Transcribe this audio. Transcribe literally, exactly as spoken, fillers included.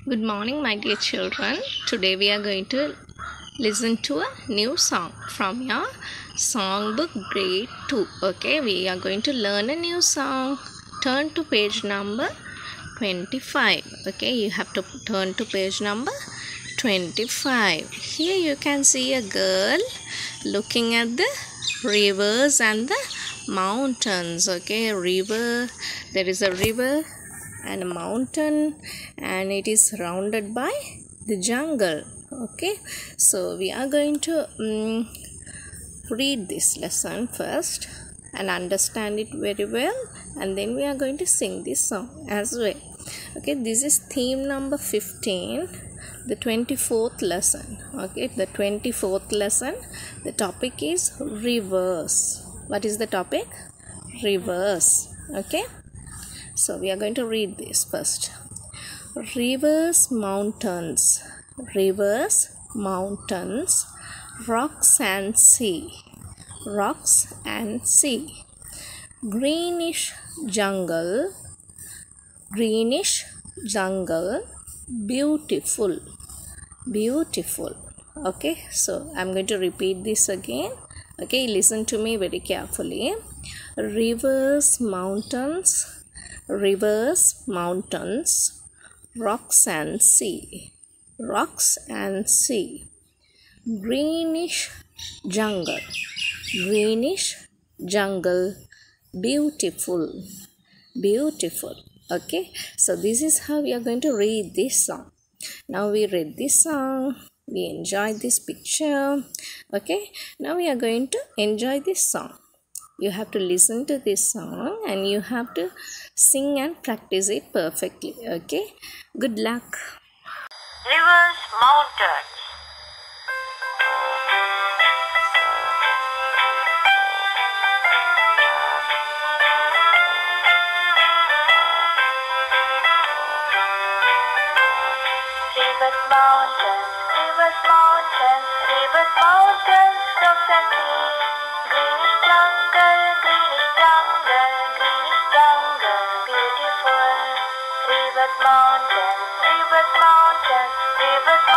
Good morning, my dear children. Today we are going to listen to a new song from your songbook grade two. Okay, we are going to learn a new song. Turn to page number twenty-five. Okay, you have to turn to page number twenty-five. Here you can see a girl looking at the rivers and the mountains. Okay, river, there is a river and a mountain, and it is surrounded by the jungle. Okay, so we are going to um, read this lesson first and understand it very well, and then we are going to sing this song as well. Okay, this is theme number fifteen, the twenty-fourth lesson. Okay, the twenty-fourth lesson, the topic is rivers. What is the topic? Rivers. Okay, so we are going to read this first. Rivers, mountains, rivers, mountains, rocks and sea, rocks and sea, greenish jungle, greenish jungle, beautiful, beautiful. Okay, so I'm going to repeat this again. Okay, listen to me very carefully. Rivers, mountains, rivers, mountains, rocks and sea, rocks and sea, greenish jungle, greenish jungle, beautiful, beautiful. Okay, so this is how we are going to read this song. Now we read this song, we enjoy this picture. Okay, now we are going to enjoy this song. You have to listen to this song and you have to sing and practice it perfectly. Okay, good luck. Rivers, mountains. Rivers, mountains, rivers, mountains, rivers, mountains, rocks and sea. Greenish jungle, greenish jungle, greenish jungle, beautiful. Rivers, mountains, rivers, mountains, rivers,